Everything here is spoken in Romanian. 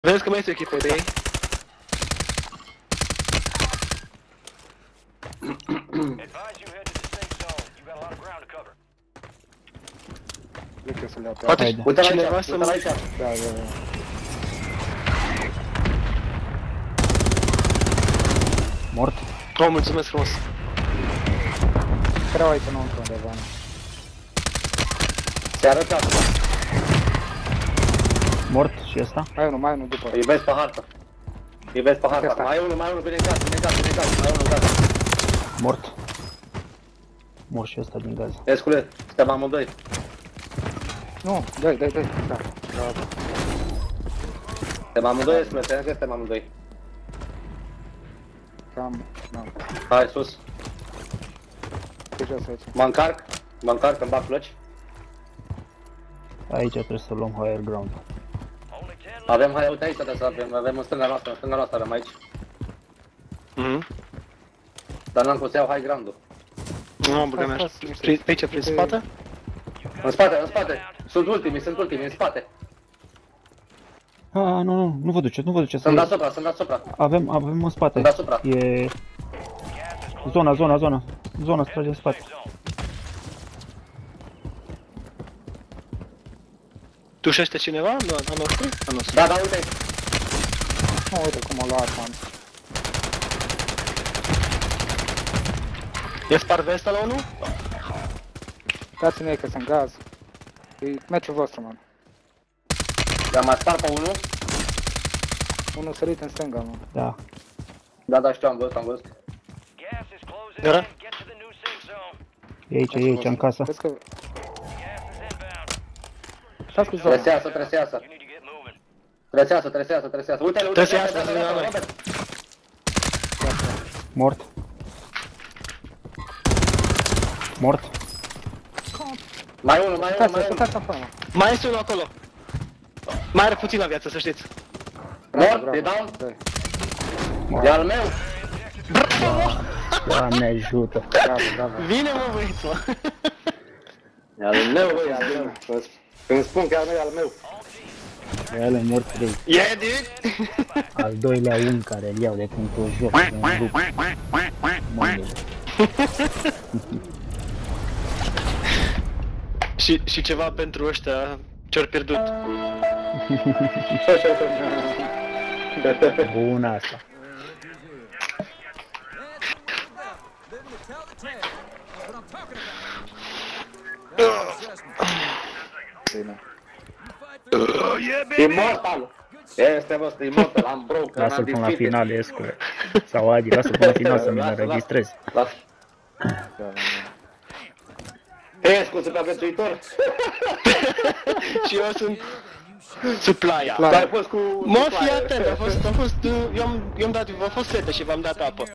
Vezi că mai este o echipă de ei? Cred că să le iau pe Poate aia. Uite-l cineva aici, să uite-l mă... aici. Da, da, da. Mort. Oh, mulțumesc frumos. Erau aici înăuntru undeva. Se arătă acum. Mort și ăsta. Mai unul după. Îi vezi pe hartă. Îi vezi pe hartă. Asta. Mai unul, vine în casă, mai unul în casă. Mort. Mort și ăsta din gaz. Escule, suntem amândoi. Nu, dai. Da. Da. Suntem amândoi, Escule, te că suntem amândoi. Cam, da. Hai, sus. Ce jos aici? Mă încarc, îmi bag plăci. Aici trebuie să luăm higher ground. Avem, hai, uite aici trebuie să avem în stânga noastră avem aici. Dar n-am cum să iau high ground-ul. Nu am băgat mea. Pe aici, prin spate? În spate. Sunt ultimii, în spate. Nu vă duceți. Sunt deasupra. Avem în spate. Sunt deasupra. E... Zona. Zona strage în spate. Tușește cineva? Nu, a nostru? A nostru. Da, uite aici. Nu, uite cum o luat, man. E spart vesta la unul? Dați-mi ei că sunt gaz. E meciul vostru, man. I-am mai spart pe unul. Unul sărit în stânga, man. Da. Da, știu, am văzut. Gara? E aici, în casă. Vezi că... Stați cu zona. Trebuie să iasă. Uite-l, Trebuie să iasă, să vedem noi. Mort. Mai unul. Stați acolo. Mai este unul acolo. Mai are puțin la viață, să știți. Mort, e down. Dai. E al meu. Doamne ajută. Bravo. Vine mă băieți, mă. E al meu, băi, al meu. Când spun că al meu, e al meu. El e mort 3. Yeah, dude! Al doilea un care îl iau de când o joc. Și ceva pentru ăștia ce-au pierdut. Bună asta. Bine. Immortal. Este, bă, immortal, am broken, Lasă-l până la final, Escule. Sau Adi, lasă-l până la final să mi-l înregistrez. Escu, supraviețuitor. Și eu sunt supplier. Tu ai fost cu... Mă, fii atent, eu am dat, v-a fost fete și v-am dat apă.